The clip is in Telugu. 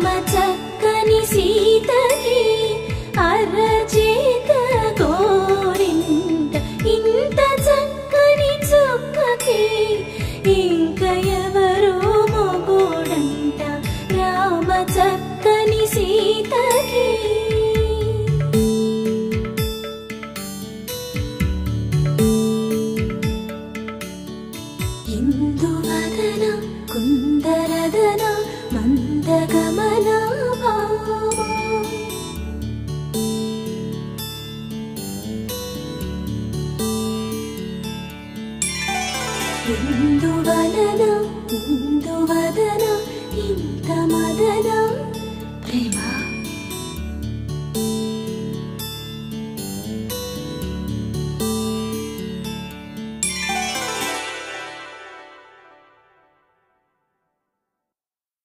రామ చక్కని సీతకి అరచేత కోరింట ఇంత చక్కని చుక్కకి ఇంక ఎవరో మొగుడంట రామ చక్కని సీతకి. ఇందువదన కుందరదన